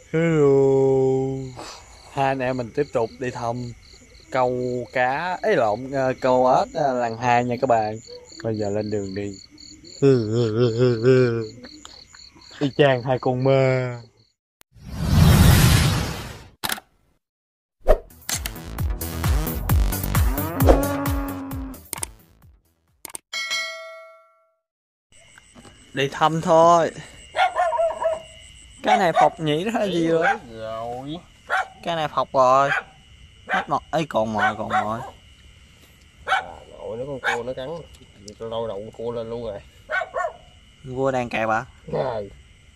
Hello. Hai anh em mình tiếp tục đi thăm câu cá ấy lộn câu ếch lần 2 nha các bạn. Bây giờ lên đường đi. Y chang hai con ma. Đi thăm thôi. Cái này phọc nhỉ đó là gì rồi? Cái này phọc rồi. Hết mọt ấy còn mồi Nội nó con cua nó cắn, lôi đầu con cua lên luôn rồi. Vua đang kẹp à? Rồi.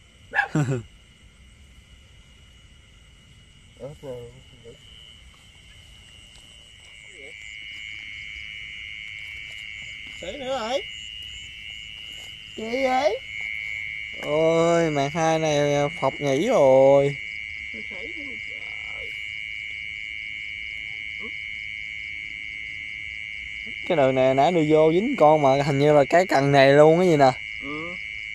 Sấy nữa rồi. Gì vậy? Ôi màn hai này phọc nhỉ rồi. Cái đường này nãy đưa vô dính con mà hình như là cái cần này luôn cái gì nè. Ừ.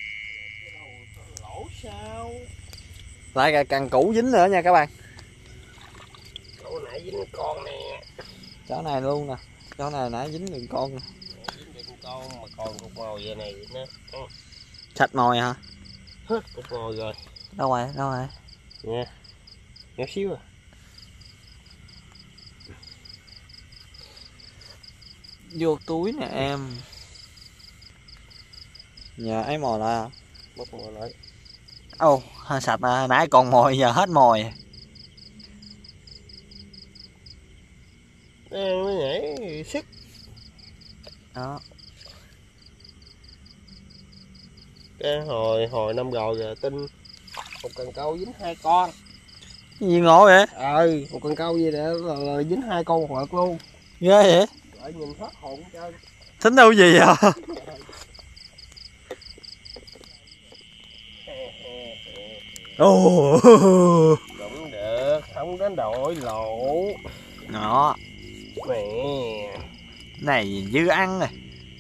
Lỗ sao? Lại cả cần cũ dính nữa nha các bạn. Chỗ nãy dính con nè. Chỗ này luôn nè. Chỗ này nãy dính đường con nè. Dính được con mà còn cục mồi vậy này nó Sạch mồi hả? hết cục mồi rồi. Đâu rồi? Nha. Nhỏ xíu à. Vô túi nè em. Nhà ấy mồi lại hả? Bóc mồi lại. Ồ, sạch à, nãy còn mồi giờ hết mồi. Nó nhảy sức. Đó. Cái hồi năm rồi tin một cần câu dính 2 con. Cái gì ngộ vậy? Một cần câu gì để là dính 2 con một lượt luôn. Ghê vậy? Trời nhìn hết hồn hết trơn. Tính đâu gì vậy? Ồ. Cũng được, không đến đội lộ. Đó. Nè. Này dư ăn rồi.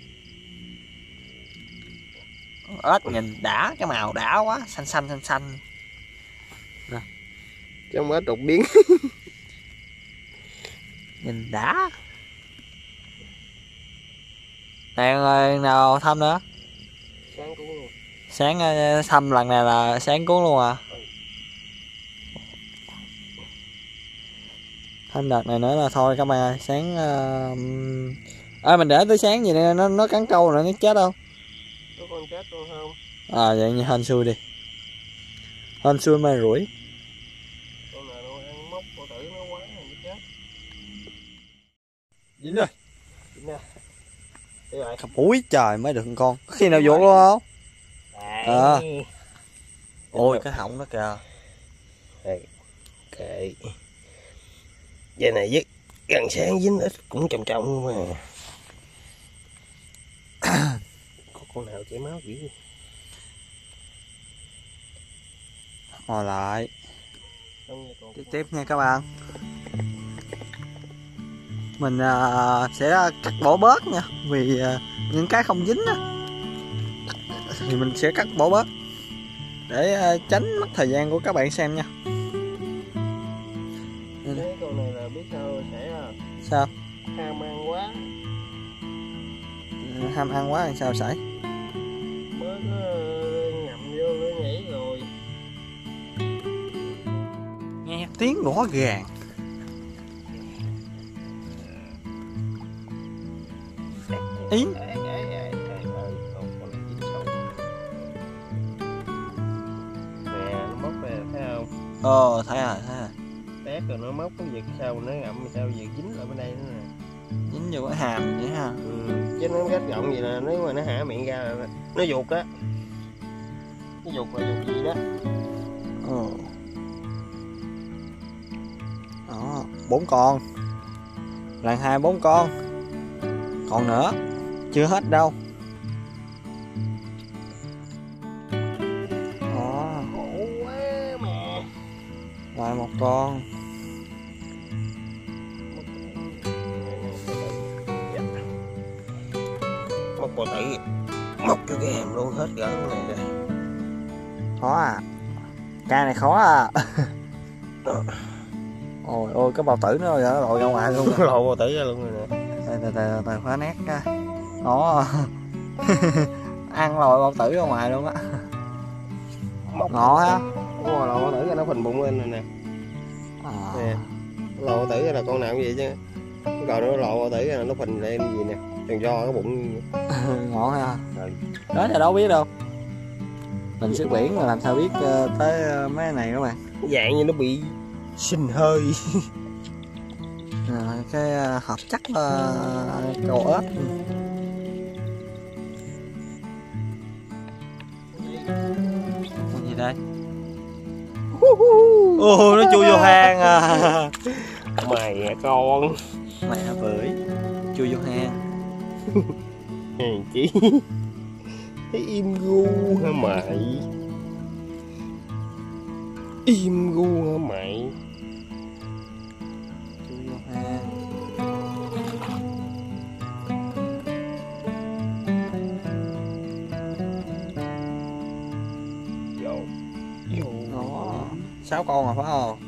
Ếch nhìn đã, cái màu đã quá, xanh. Trong ếch đột biến. Nhìn đã. Đèn nào thăm nữa? Sáng cuốn luôn. Sáng thăm lần này là sáng cuốn luôn à? Thăm đợt này nữa là thôi các bạn ơi, sáng mình để tới sáng gì nè, nó cắn câu rồi nó chết đâu. Có con chết luôn không? Vậy như hên xui đi. Hên xui may rủi. Con nào nó ăn mốc cô tử nó quá rồi nó chết. Dính rồi. Dính nè. Đi rồi. Úi trời mới được con. Có khi nào vuột luôn không? Ôi cái họng nó kìa. Kệ. Vậy này với gần sáng dính ít cũng trọng luôn mà. Có con nào chảy máu dữ. Ngồi lại. Tiếp nha các bạn. Mình sẽ cắt bỏ bớt nha. Vì những cái không dính á thì mình sẽ cắt bỏ bớt để tránh mất thời gian của các bạn xem nha. Cái con này là biết sao sẽ Sao? ham ăn quá. Ham ăn quá làm sao xảy? Mới có ngậm vô nó nhảy rồi. Nghe tiếng rõ ràng. Ý. Nè nó móc ra thấy không? Thấy rồi. Tét rồi nó móc cái việc sao nó ngậm sao việc dính lại bên đây nữa nè. Dính vô cái hàm vậy ha. Chứ nó gắt gọng vậy là nếu mà nó hả miệng ra là nó vuột á. Nó vuột là vuột gì đó. Đó, 4 con. Lần 2 4 con. Còn nữa, chưa hết đâu. Đó. Khổ quá mà. Lại 1 con. Móc bò tử. Móc vô cái hàm luôn hết gỡ cái này rồi. Khó à. Ca này khó à. Ôi ôi cái bao tử nó lội ra ngoài luôn. Lộ bao tử ra luôn rồi nè. Tài khóa nét ra. Đó. Ăn lội bao tử ra ngoài luôn á. Ngộ ha. Đúng rồi, lộ bao tử ra nó phình bụng lên rồi nè. Nè. Lộ bao tử ra là con nào cũng vậy chứ. Rồi nó lộ bao tử ra là nó phình lên gì nè. Tròn do cái bụng. Ngộ ha. Rồi. Đó là đâu biết đâu. Mình sức biển mà làm sao biết tới mấy này các bạn. Dạng như nó bị sinh hơi. Cái hợp chất cầu ớt. Con gì đây? Ô, nó chui vô hang à. Mày hả con? Mẹ bưởi chui vô hang. Hèn chi. Thấy im gu hả mày? Im gu hả mày? Chui vô hang. Vô. Đó, 6 con rồi phải không?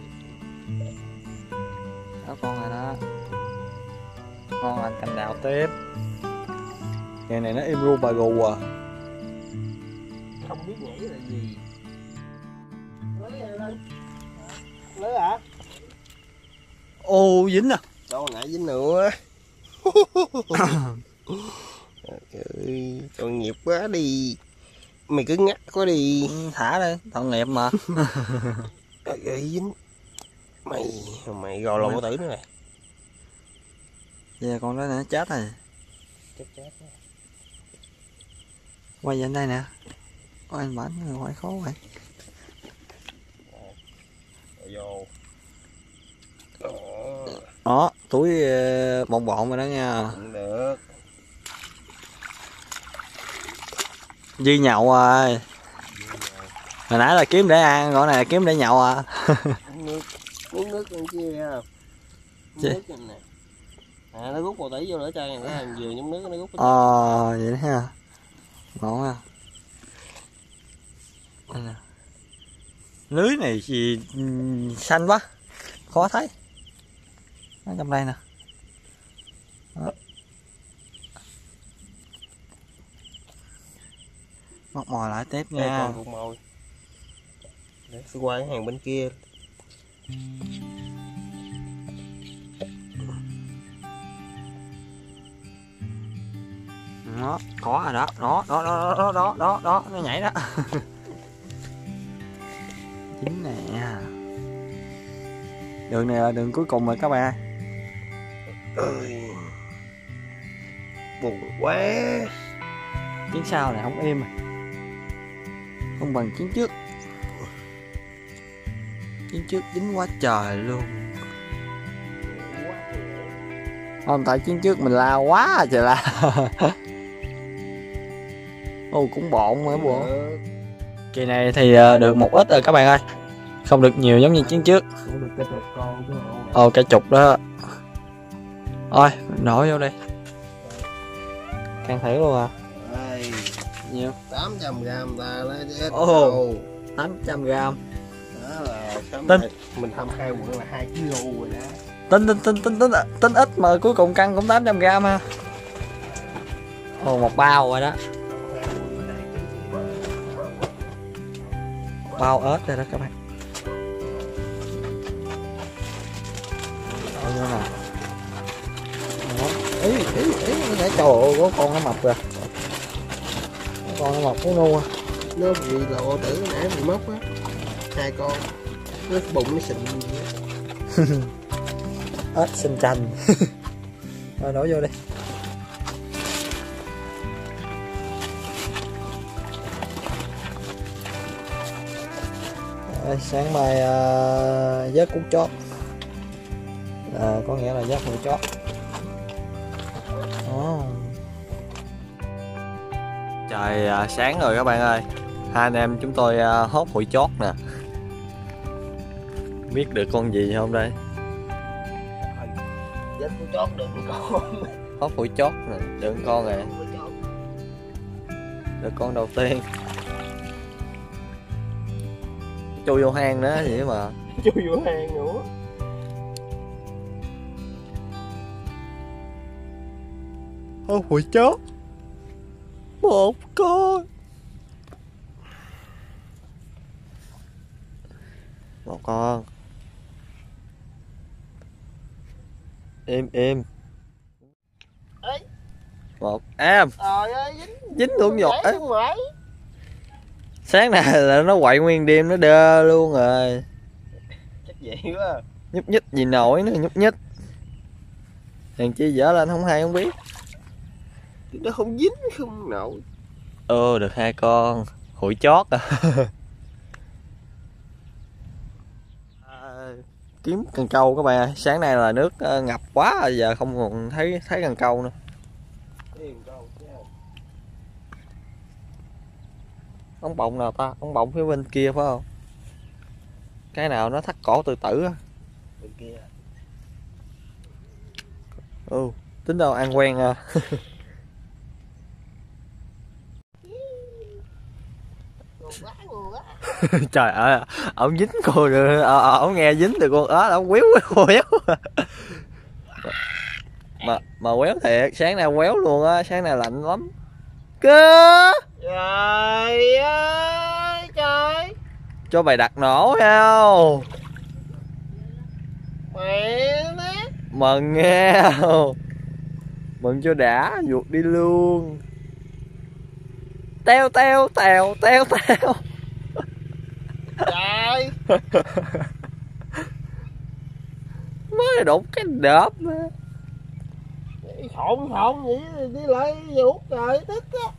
6 con rồi đó. Ngon lành cành đào tiếp. Ngày này nó im ru bà gù à. Không biết nhảy là gì. Lưới hả? Ô dính à. Đâu nãy dính nữa. Trời, tội nghiệp quá đi. Mày cứ ngắt quá đi. Thả đi, tội nghiệp mà. Trời dính. Mày gò lộn tử nữa này. Giờ con đó nó chết rồi. Chết rồi. Quay về đây nè. Ôi anh bảnh rồi, quay khó vậy. Vô. Đó, túi bọng bộn rồi đó nha. Cũng được. Duy nhậu rồi. Hồi nãy là kiếm để ăn, còn này là kiếm để nhậu à. Uống nước con chia ha. Nước nè. À nó rút bầu tỉ vô nữa chơi này, nó vừa nhúng nước nó rút. Vậy đó ha. Ngon ha. Đây nè. Lưới này gì xanh quá. Khó thấy. Nó trong đây nè. Đó. Móc mồi lại tiếp nha. Còn mồi. Để tôi qua cái hàng bên kia. Đó, có rồi đó. Đó, nó nhảy đó. Chính nè. Đường này là đường cuối cùng rồi các bạn. Ơi. Buồn quá. Chuyến sau này không im. Không bằng chuyến trước. Chuyến trước dính quá trời luôn. Không, tại chuyến trước mình lao quá trời la. Ô cũng bộn mà bộ. Kỳ này thì được một ít rồi các bạn ơi. Không được nhiều giống như chuyến trước. Cái chục đó. Thôi nổi vô đi. Can thử luôn à. Đây. Nhiêu? 800g ta lấy chết. 800g. Đó là Tính. Mình thăm khai quận là 2 kg rồi đó. Tính ít mà cuối cùng cân cũng 800g ha. Một bao rồi đó. Bao ớt đây đó các bạn. Đó như nào. Ý nó nhảy trời ơi, con nó mập rồi. Con nó mập có ngu. Nó bị lộ tử nãy bị móc á. 2 con. Nó bụng nó xịn. Ếch xinh chanh. Rồi đổ vô đi. Rồi, sáng mai vớt cú chót. Có nghĩa là vớt mũi chót. Trời sáng rồi các bạn ơi. Hai anh em chúng tôi hốt hụi chót nè. Biết được con gì không đây? Vớt cú chót được con. Hốt hụi chót nè, được con rồi. Được con đầu tiên. chui vô hang nữa vậy mà. Chui vô hang nữa. Hủi chó. Một con. Một con. Im. Một em. Trời ơi, dính luôn giọt ấy. Sáng nay là nó quậy nguyên đêm, nó đơ luôn rồi. Chắc vậy quá. Nhúc nhích gì nổi nữa, nhúc nhích. Thằng chi dở lên không hay không biết. Nó không dính không nổi. Được 2 con. Hủi chót à. Kiếm cần câu các bạn ơi. Sáng nay là nước ngập quá rồi, giờ không còn thấy cần câu nữa. Ống bọng nào ta? Ống bọng phía bên kia phải không? Cái nào nó thắt cổ tự tử á. Bên kia. Tính đâu ăn quen à. Trời ơi, ông dính cô rồi, ông nghe dính từ con ớt, ông quéo. Mà quéo thiệt, sáng nay quéo luôn á, sáng nay lạnh lắm. Cơ. Trời ơi, trời. Cho bài đặt nổ không? Mẹ má. Mừng nghe. Mừng cho đã, vuột đi luôn. Teo. Trời. Mới đụng cái đớp nữa. Xộn vậy đi lại vuột trời tức á.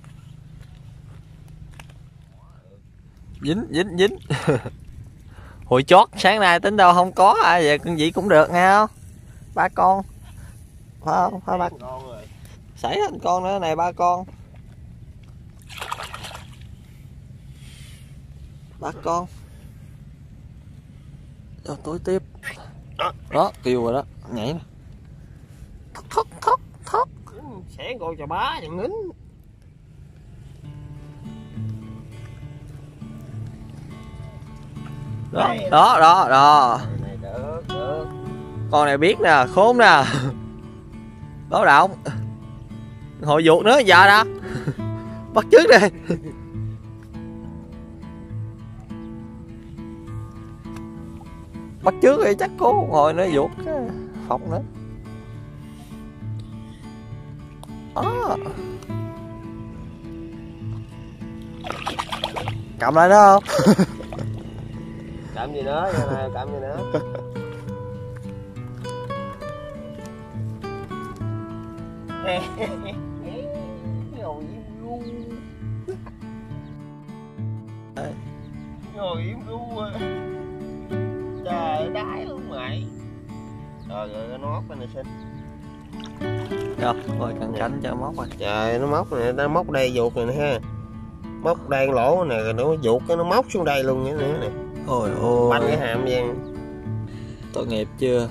Dính. Hồi chót sáng nay tính đâu không có vậy con gì cũng được nghe không? 3 con. Phải không? Phải 3 con rồi. Xảy thành con nữa này, 3 con. 3 con. Cho tối tiếp. Đó, kêu rồi đó, nhảy nè. Thóc. Sẽ con chà bá chẳng nín. Đó. Này được. Con này biết nè, khốn nè. Báo động. Hồi vuột nữa giờ đó. Bắt chước đi. Bắt chước đi chắc cố ngồi nó vuột phọc nữa. Đó. Cầm lại đó không? Cầm gì nữa, này cầm gì nữa. Ngồi im ru. Trời đái luôn mày. Rồi cái nót bên này xin. Rồi cần cánh cho móc rồi. Trời nó móc này, nó móc đây vuột này nè ha. Móc đây lỗ nè, rồi nó vuột cái nó móc xuống đây luôn nữa nè. Ôi ôi. Banh cái hàm vậy. Tội nghiệp chưa?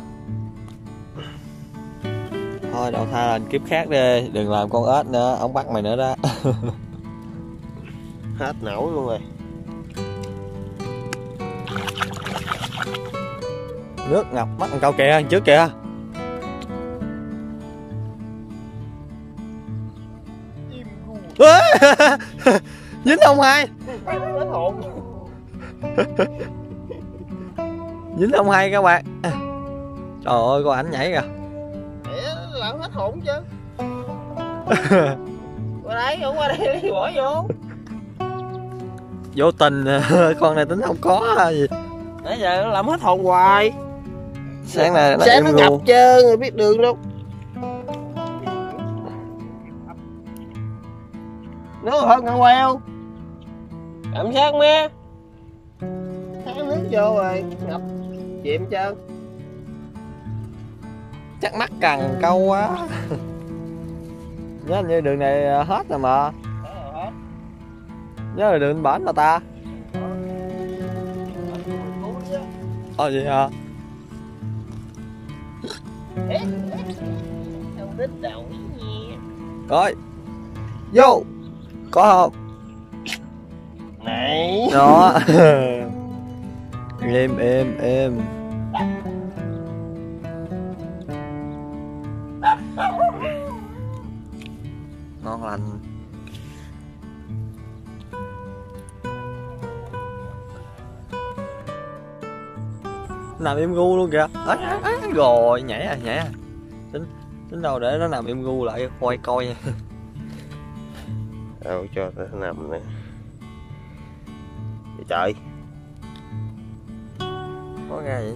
Thôi đậu tha làm kiếp khác đi, đừng làm con ếch nữa, ông bắt mày nữa đó. Hết nổi luôn rồi. Nước ngập mắt con câu kìa, trước kìa. Dính không hay. Dính không hay các bạn. Trời ơi con ảnh nhảy kìa. Làm hết hồn chứ. Qua đây bỏ vô. Vô tình. Con này tính không có gì. Nãy giờ nó làm hết hồn hoài. Sáng này nó sáng nó ngập trơn rồi biết đường đâu. Nước hơn ngăn queo. Cảm giác mé. Tháo nước vô rồi ngập chìm trơn. Chắc mắc cần câu quá. Nhớ như đường này hết rồi mà. Nhớ là đường bển mà ta. Gì hả? Rồi. Vô. Có không? Này. Đó. Em. Ngon lành. Nằm im gu luôn kìa. Rồi nhảy à. Tính đâu để nó nằm im gu lại coi nha. Đâu cho nó nằm nè. Trời. Có ra vậy.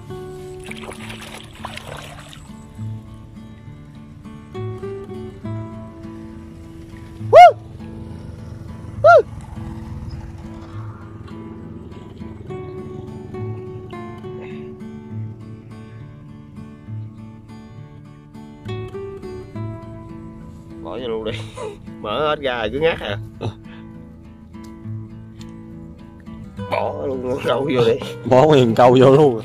Bỏ vô luôn đi. Mở hết ra rồi cứ ngắt à. Bỏ luôn câu vô đi. Bỏ nguyên câu vô luôn.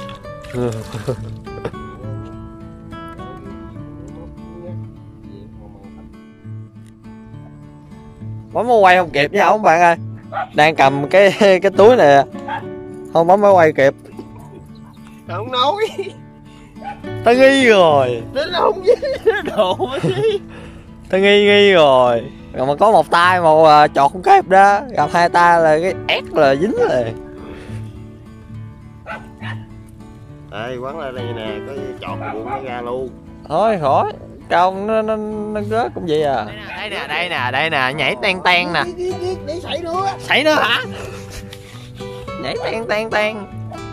Bấm máy quay không kịp nha ông bạn ơi. Đang cầm cái túi này không bấm máy quay kịp. Không nói. Ta nghi rồi. Đến không với đồ gì. Ta nghi rồi. Rồi mà có một tay mà chọt không kịp đó. Gặp hai tay là cái ép là dính rồi. Đây quấn lại đây nè, có chọt buông nó ra luôn. Thôi khỏi. Không nó rớt cũng vậy à. Đây nè, nhảy tan nè. Đi xảy nữa. Xảy nữa hả? Nhảy tan.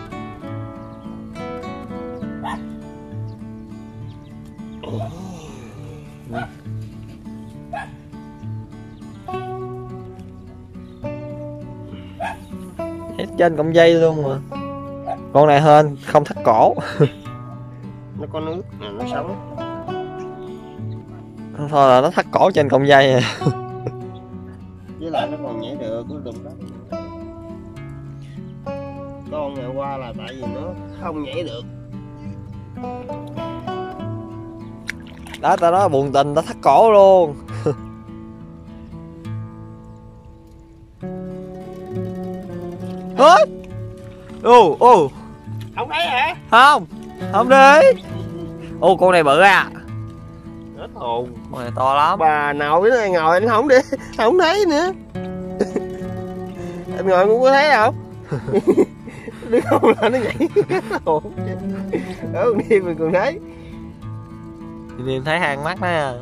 Nhảy trên cọng dây luôn mà. Con này hên không thắt cổ. Nó có nước nè, nó sống. Thôi là nó thắt cổ trên cọng dây này. Với lại nó còn nhảy được, nó đụng đó. Con ngày qua là tại vì nó không nhảy được. Đó tao nói buồn tình tao thắt cổ luôn. Hết. Không thấy hả? Không đi. Con này bự à. Hết hồn. Con này to lắm. Bà nội này ngồi anh không đi, không thấy nữa. Em ngồi cũng có thấy không? Đứa không là nó nhảy. Đó con đi mình còn thấy. Nhìn thấy hàng mắt nè.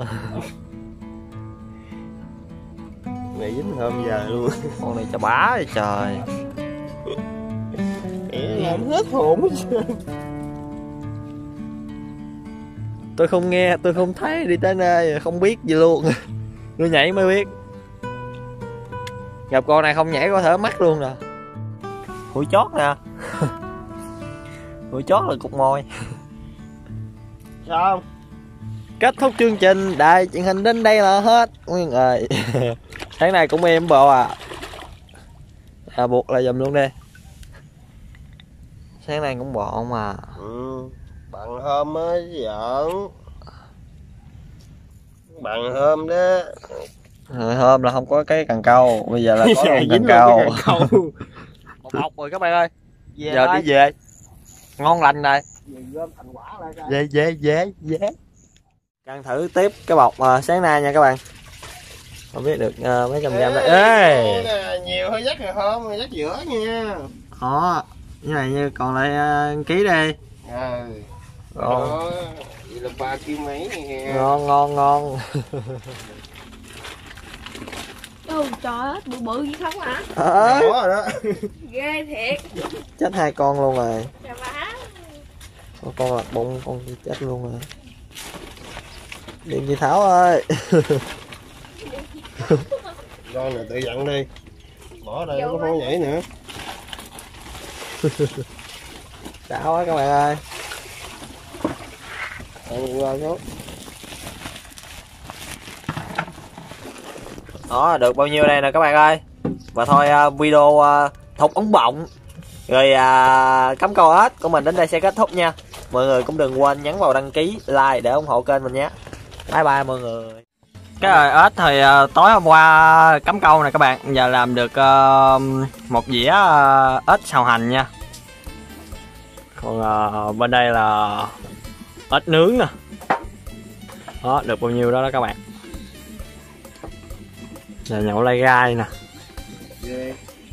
Này dính hôm giờ luôn. Con này cho bá vậy trời. Làm hết hồn hết trơn. Tôi không nghe, tôi không thấy, đi tới nơi không biết gì luôn. Tôi nhảy mới biết. Gặp con này không nhảy có thể mắc luôn nè. Hụi chót nè. Hụi chót là cục mồi. Sao không? Kết thúc chương trình đại truyền hình đến đây là hết Nguyên ơi. Tháng này cũng êm bộ à. Buộc lại dùm luôn đi. Sáng nay cũng bộn mà. Bằng hôm á giỡn. Bằng hôm đó. Hôm là không có cái cần câu. Bây giờ là có cần câu. Một học rồi các bạn ơi. Giờ đi về. Ngon lành rồi. Về. Căng thử tiếp cái bọc sáng nay nha các bạn. Không biết được mấy trăm gram đây. Ê! Nhiều hơi dắt rồi không? Dắt giữa nha. Như này như còn lại ký đi. Đó, vậy là 3 kg mấy nè. Ngon. Trời ơi, bự gì không hả? Có rồi đó. Ghê thiệt. Chết 2 con luôn rồi. Chà má. Con lật bụng con chết luôn rồi. Điện chị Thảo ơi. Con này tự dặn đi. Bỏ đây nó không nhảy nữa. Đã quá các bạn ơi. Qua số. Đó, được bao nhiêu đây nè các bạn ơi. Và thôi video thục ống bọng rồi cắm câu ếch của mình đến đây sẽ kết thúc nha. Mọi người cũng đừng quên nhấn vào đăng ký, like để ủng hộ kênh mình nhé. Bye bye mọi người. Cái ếch thì tối hôm qua cắm câu nè các bạn. Giờ làm được một dĩa ếch xào hành nha. Còn bên đây là ếch nướng nè. Đó, được bao nhiêu đó đó các bạn. Là nhậu lai gai nè. Yeah.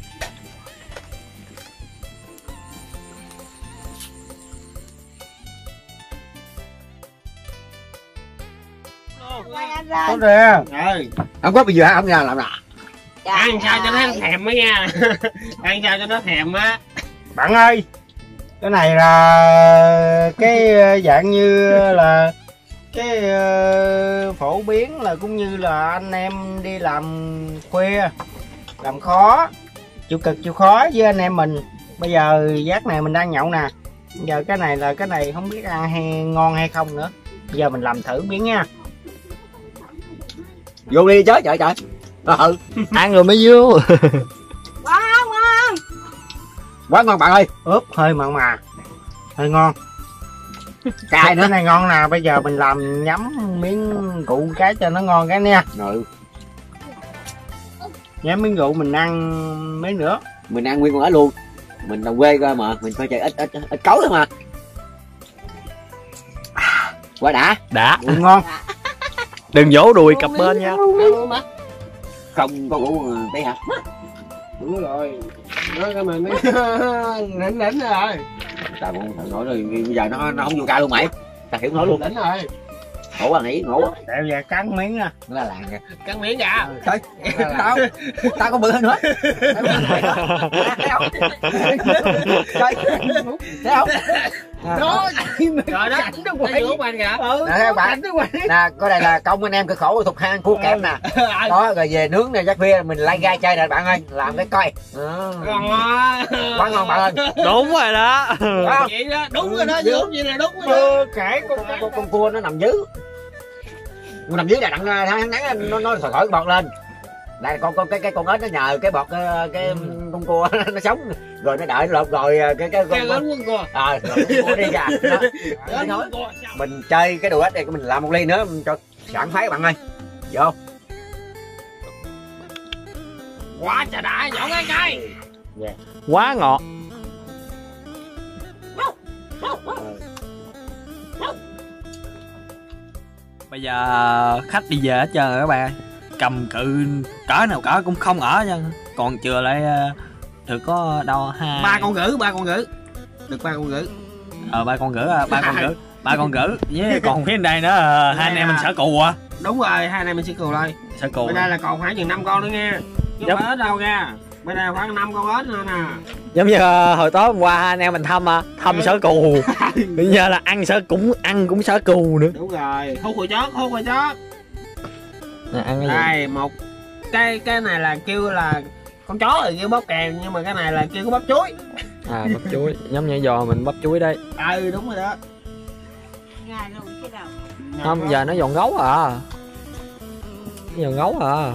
Tốt rồi. Không có bây giờ không ra làm nào. Ăn sao cho nó thèm á nha. Ăn sao cho nó thèm á. Bạn ơi, cái này là cái dạng như là cái phổ biến là cũng như là anh em đi làm khuya, làm khó, chịu cực chịu khó với anh em mình. Bây giờ giấc này mình đang nhậu nè. Bây giờ cái này là cái này không biết ăn hay ngon hay không nữa. Bây giờ mình làm thử miếng nha. Vô đi chứ trời trời. Ăn rồi mới vô. Quá ngon. Quá ngon bạn ơi. Ướp hơi mặn mà. Hơi ngon. Cay nữa này ngon nè. Bây giờ mình làm nhắm miếng rượu cái cho nó ngon cái nha. Rồi Nhắm miếng rượu mình ăn miếng nữa. mình ăn nguyên con ếch luôn, mình đồng quê coi mà mình phải chạy ít cấu thôi mà. Quá đã. Rượu ngon. Đừng vỗ đùi cặp bên nha. Không có ngủ tí hả? Đúng rồi. Nói cái mình nỉnh rồi. Tao cũng nói rồi bây giờ nó không vô ca luôn mày. Tao hiểu nói luôn. Nỉnh rồi. Ngủ à nghỉ ngủ. Để giờ cắn miếng nè. Nó là làng kìa. Cắn miếng kìa. Thôi, tao có bự hơn nữa. Thấy không? Chơi. Thấy không? Đó. Trời đất. Nó vuốt anh kìa. Nè các bạn. Nè, có đây là công anh em cực khổ thuộc hang cua kẹp nè. Đó rồi về nướng nè chắc khuya mình lai gai chơi nè bạn ơi, làm cái coi. Quá ngon bạn ơi. Đúng rồi đó. Vậy đó, đúng rồi đó, vuốt vậy là đúng rồi đó. Kể con cua nó nằm dưới. Nó nằm dưới là đặng nó thổi bọt lên. Đây con cái con ếch nó nhờ cái bọt cái con cua nó sống rồi nó đợi lột rồi cái Con cua. rồi cua đi ra. Mình chơi cái đồ ếch này mình làm một ly nữa mình cho sảng khoái bạn ơi. Vô. Quá trời đã, dọn cái cây. Quá ngọt. Bây giờ khách đi về hết trơn rồi các bạn ơi. Cầm cự cỡ nào cỡ cũng không ở nha. Còn chừa lại được có đâu hai ba con gữ. Được 3 con gữ. 3 con gữ. 3 con gữ với còn phía đây nữa hai anh em mình sở cù à. Đúng rồi, hai anh em mình sẽ cù thôi. Sở cù. Bên đây là còn khoảng chừng 5 con nữa nha. Chứ không phải ít đâu nha. Bên đây khoảng 5 con ếch nữa nè. Giống như hồi tối hôm qua hai anh em mình thăm sở cù. Bây giờ là ăn cũng sở cù nữa. Đúng rồi, hút hồi chót. Nè, ăn cái gì? Đây, một cái này là kêu là con chó thì kêu bắp kèn, nhưng mà cái này là kêu có bắp chuối. Bắp chuối, giống như giò mình bắp chuối đây. Đúng rồi đó. Không, giờ nó giòn gấu à. Giòn gấu à.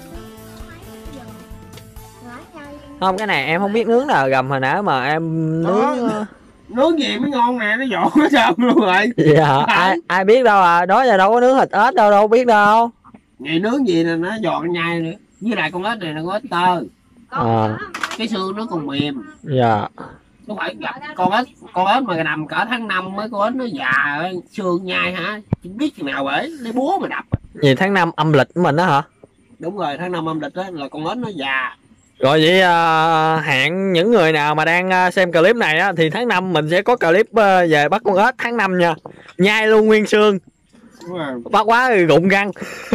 Không, cái này em không biết nướng nào gầm hồi nãy mà em nướng. Nướng gì mới ngon nè, nó giòn hết trơn luôn rồi. Dạ, ai biết đâu à, đó giờ đâu có nướng thịt ếch đâu biết đâu. Ngày nướng gì nè, nó giòn nhai nữa. Với lại con ếch này là con ếch tơ. Cái xương nó còn mềm. Dạ. Nó phải gặp con ếch mà nằm cỡ tháng 5 mấy con ếch nó già xương nhai hả? Chỉ biết chừng nào bởi lấy búa mà đập. Gì tháng 5 âm lịch của mình đó hả? Đúng rồi, tháng 5 âm lịch đó là con ếch nó già. Rồi vậy hẹn những người nào mà đang xem clip này á thì tháng 5 mình sẽ có clip về bắt con ếch tháng 5 nha. Nhai luôn nguyên xương. Bắt quá thì rụng răng.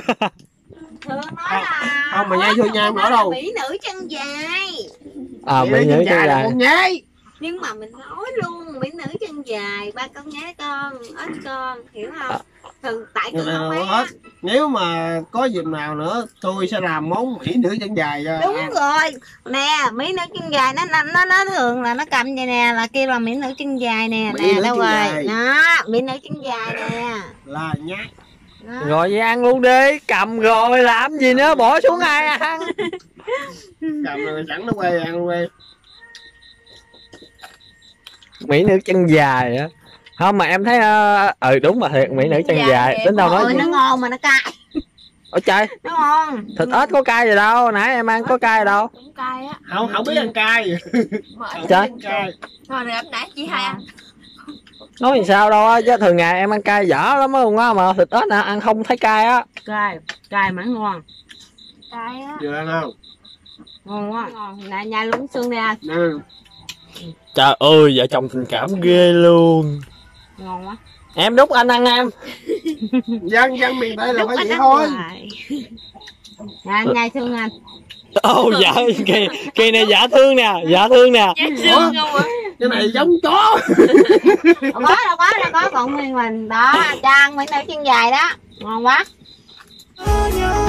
Không mà nhai vô nhai nữa đâu. Mỹ nữ chân dài. Mỹ nữ chân dài. Con nhái. Nhưng mà mình nói luôn, mỹ nữ chân dài, 3 con nhái con, ếch con, hiểu không? Thường tại tôi không ấy. Nếu mà có dịp nào nữa tôi sẽ làm món mỹ nữ chân dài cho đúng ăn. Rồi nè, mỹ nữ chân dài nó thường là nó cầm vậy nè là kêu là mỹ nữ chân dài nè. Nè đâu rồi đó, mỹ nữ chân dài nè là nhái. Rồi vậy ăn luôn đi, cầm rồi làm gì nữa, bỏ xuống ai ăn. Cầm rồi sẵn nó quay ăn luôn đi. Mỹ nữ chân dài á. Không mà em thấy đúng mà thiệt, mỹ nữ chân dài tính đâu nói nó ngon mà nó cay. Ôi trời, nó ngon. Thịt ếch có cay gì đâu, nãy em ăn có cay gì đâu. Cũng cay á. Không biết ăn cay. Trời. Thôi rồi nãy chị hai ăn. Nói thì sao đâu á, chứ thường ngày em ăn cay dở lắm á luôn á, mà thịt ếch nè ăn không thấy cay á. Cay mà ngon. Cay á. Vừa ăn không? Ngon quá. Nè nhai lúng xương nè. Trời ơi, vợ chồng tình cảm ghê luôn. Ngon quá. Em đút anh ăn em. Dân miền Tây là phải vậy thôi. Nè nhai xương anh. Ồ dạ, kỳ này dạ thương nè, dạ thương nè. Cái này giống chó. Đâu có còn nguyên mình đó, cho ăn miếng nở chân dài đó. Ngon quá.